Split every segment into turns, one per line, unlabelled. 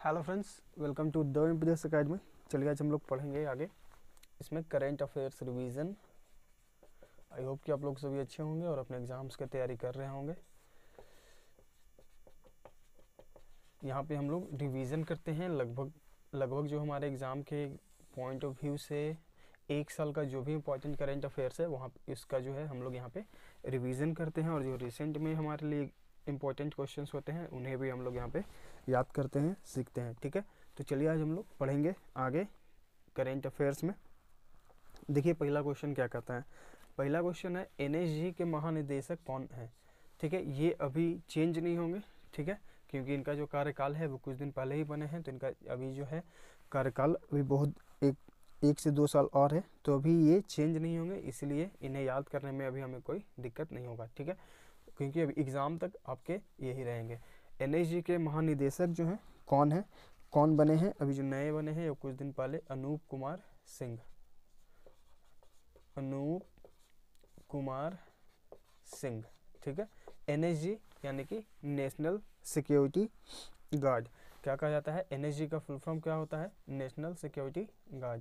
Hello friends, welcome to the Impetus academy. चलिए आज हम लोग पढ़ेंगे आगे इसमें current affairs revision. I hope कि आप लोग सभी अच्छे होंगे और अपने एग्जाम्स की तैयारी कर रहे होंगे। यहाँ पे हम लोग रिवीजन करते हैं लगभग जो हमारे एग्ज़ाम के पॉइंट ऑफ व्यू से एक साल का जो भी इम्पोर्टेंट करेंट अफेयर्स है वहाँ इसका जो है हम लोग यहाँ पे रिवीजन करते हैं, और जो रिसेंट में हमारे लिए इम्पोर्टेंट क्वेश्चंस होते हैं उन्हें भी हम लोग यहाँ पे याद करते हैं, सीखते हैं। ठीक है, तो चलिए आज हम लोग पढ़ेंगे आगे करेंट अफेयर्स में। देखिए पहला क्वेश्चन क्या कहता है। पहला क्वेश्चन है एनएसजी के महानिदेशक कौन है। ठीक है, ये अभी चेंज नहीं होंगे। ठीक है, क्योंकि इनका जो कार्यकाल है वो कुछ दिन पहले ही बने हैं, तो इनका अभी जो है कार्यकाल अभी बहुत एक से 2 साल और है, तो अभी ये चेंज नहीं होंगे, इसलिए इन्हें याद करने में अभी हमें कोई दिक्कत नहीं होगा। ठीक है, क्योंकि अभी एग्ज़ाम तक आपके यही रहेंगे। एनएसजी के महानिदेशक जो हैं कौन बने हैं, अभी जो नए बने हैं वो कुछ दिन पहले अनूप कुमार सिंह। ठीक है, एनएसजी यानी कि नेशनल सिक्योरिटी गार्ड। क्या कहा जाता है, एनएसजी का फुल फॉर्म क्या होता है, national security guard.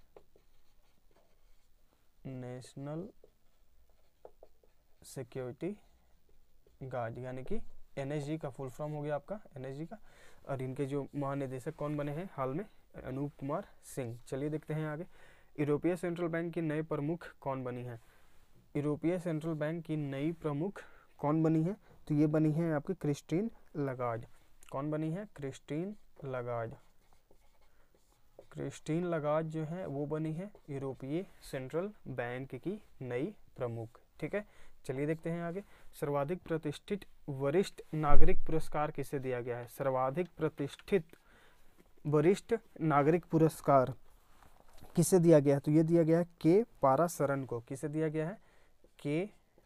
National security guard यानी कि एनएसजी का फुल फॉर्म हो गया आपका एनएसजी का। और इनके जो महानिदेशक कौन बने हैं हाल में, अनूप कुमार सिंह। चलिए देखते हैं आगे। यूरोपीय सेंट्रल बैंक की नई प्रमुख कौन बनी है। यूरोपीय सेंट्रल बैंक की नई प्रमुख कौन बनी है, तो ये बनी है आपकी क्रिस्टीन लगार्ड। कौन बनी है, क्रिस्टीन लगार्ड जो है वो बनी है यूरोपीय सेंट्रल बैंक की नई प्रमुख। ठीक है, चलिए देखते हैं आगे। सर्वाधिक प्रतिष्ठित वरिष्ठ नागरिक पुरस्कार किसे दिया गया है। सर्वाधिक प्रतिष्ठित वरिष्ठ नागरिक पुरस्कार किसे दिया गया है, तो ये दिया गया है के पारासरन को। किसे दिया गया है, के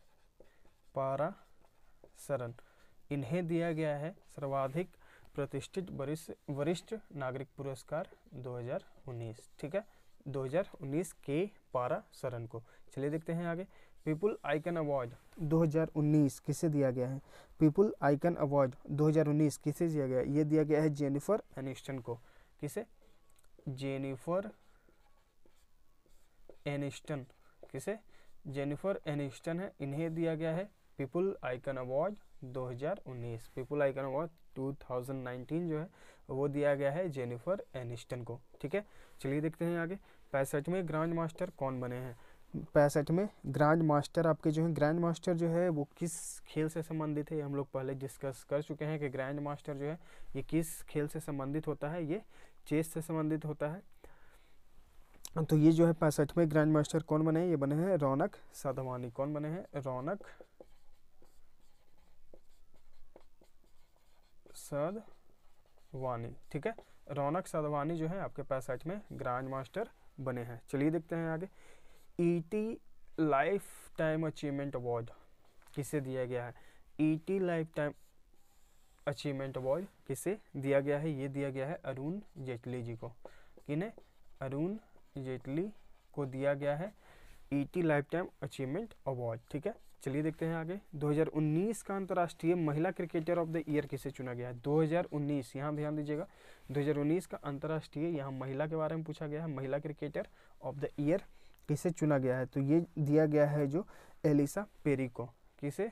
पारासरन। इन्हें दिया गया है सर्वाधिक प्रतिष्ठित वरिष्ठ नागरिक पुरस्कार 2019। ठीक है, 2019 के पारासरन को। चलिए देखते हैं आगे। पीपुल आइकन अवार्ड 2019 किसे दिया गया है। पीपुल आइकन अवार्ड 2019 किसे दिया गया है, ये दिया गया है जेनिफर एनिस्टन को। किसे, जेनिफर एनिस्टन। किसे, जेनिफर एनिस्टन है, इन्हें दिया गया है people icon award 2019। People icon award 2019 जो है वो दिया गया है जेनिफर एनिस्टन को। ठीक है, चलिए देखते हैं आगे। 65वें ग्रैंड मास्टर कौन बने हैं। 65वें ग्रैंड मास्टर आपके जो है, ग्रैंड मास्टर जो है वो किस खेल से संबंधित है, हम लोग पहले डिस्कस कर चुके हैं कि ग्रैंड मास्टर जो है ये किस खेल से संबंधित होता है, ये चेस से संबंधित होता है। तो ये जो है 65वें ग्रैंड मास्टर कौन बने हैं, ये बने हैं रौनक साधवानी। कौन बने हैं, रौनक साधवानी। ठीक है, रौनक साधवानी जो है आपके 65वें ग्रैंड मास्टर बने हैं। चलिए देखते हैं आगे। ET lifetime achievement award किसे दिया गया है। ET lifetime achievement award किसे दिया गया है, ये दिया गया है अरुण जेटली जी को। किन्हें, अरुण जेटली को दिया गया है ET lifetime achievement award. ठीक है, चलिए देखते हैं आगे। 2019 का अंतर्राष्ट्रीय महिला क्रिकेटर ऑफ द ईयर किसे चुना गया है। 2019, यहाँ ध्यान दीजिएगा, 2019 का अंतर्राष्ट्रीय, यहाँ महिला के बारे में पूछा गया है, महिला क्रिकेटर ऑफ द ईयर किसे चुना गया है, तो ये दिया गया है जो एलिसा पेरी को। किसे,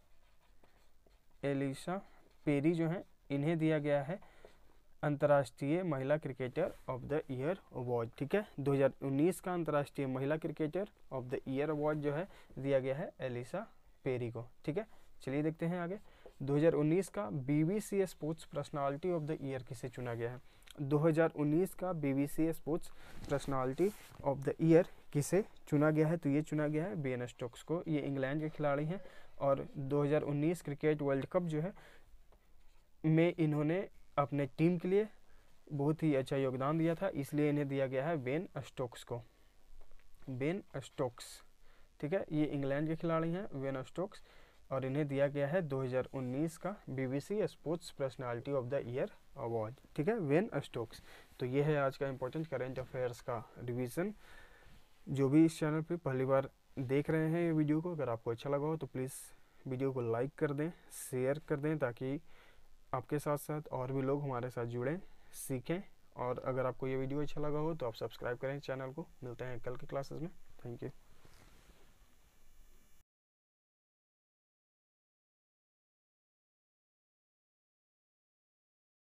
एलिसा पेरी जो है इन्हें दिया गया है अंतर्राष्ट्रीय महिला cricketer of the year award. ठीक है, 2019 का अंतर्राष्ट्रीय महिला cricketer of the year award जो है दिया गया है एलिसा पेरी को। ठीक है, चलिए देखते हैं आगे। 2019 का BBC sports personality of the year किसे चुना गया है। 2019 का BBC sports personality of the year किसे चुना गया है, तो ये चुना गया है बेन स्टोक्स को। ये इंग्लैंड के खिलाड़ी हैं और 2019 क्रिकेट वर्ल्ड कप जो है में इन्होंने अपने टीम के लिए बहुत ही अच्छा योगदान दिया था, इसलिए इन्हें दिया गया है बेन स्टोक्स को। बेन स्टोक्स, ठीक है, ये इंग्लैंड के खिलाड़ी हैं बेन स्टोक्स, और इन्हें दिया गया है 2019 का BBC sports personality of the year award. ठीक है, बेन स्टोक्स। तो ये है आज का इंपॉर्टेंट करेंट अफेयर्स का रिवीजन। जो भी इस चैनल पे पहली बार देख रहे हैं ये वीडियो को, अगर आपको अच्छा लगा हो तो प्लीज़ वीडियो को लाइक कर दें, शेयर कर दें, ताकि आपके साथ साथ और भी लोग हमारे साथ जुड़ें, सीखें। और अगर आपको ये वीडियो अच्छा लगा हो तो आप सब्सक्राइब करें चैनल को। मिलते हैं कल की क्लासेस में। Thank you.